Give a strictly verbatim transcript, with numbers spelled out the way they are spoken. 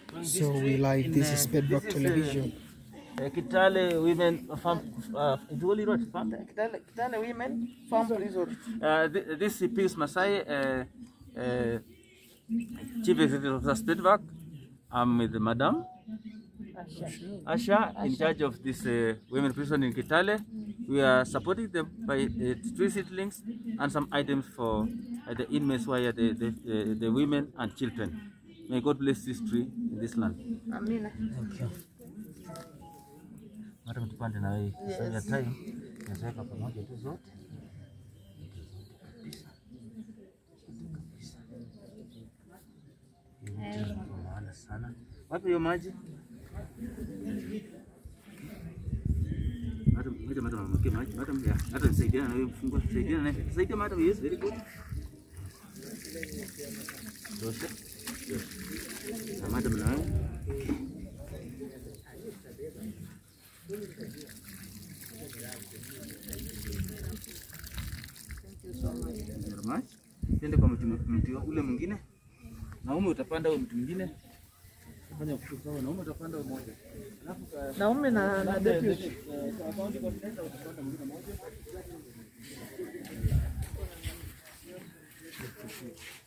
So we live. This is Bedrock Television. Uh, Kitale Women Farm. Uh, farm. Kitale, Kitale Women Farm Resort. Uh, th this is Pius Masai, uh, uh, Chief Executive of Bedrock. I'm with Madam Asha. Asha, in charge of this uh, women prison in Kitale. We are supporting them by uh, three seedlings and some items for uh, the inmates who are the, the, uh, the women and children. May God bless this tree in this land. Amen. Thank you. Madam, tupande na wewe sasa time tunaweka pamoja tu zote. Maana sana. Wapi hiyo maji? Madam, madam, madam, mke maji. Madam, ya, hata nisaidiana na wewe mfungwa. Saidiana naye. Saidia madam, yes, very good. Dosha. Na madam na wewe. Tende kwa mtu mtu ule mwingine. Naume utapanda huyo mtu mwingine. Fanya kushukuru naume utapanda mmoja. Alafu naume na na deputy. Account coordinator utapanda mwingine mmoja.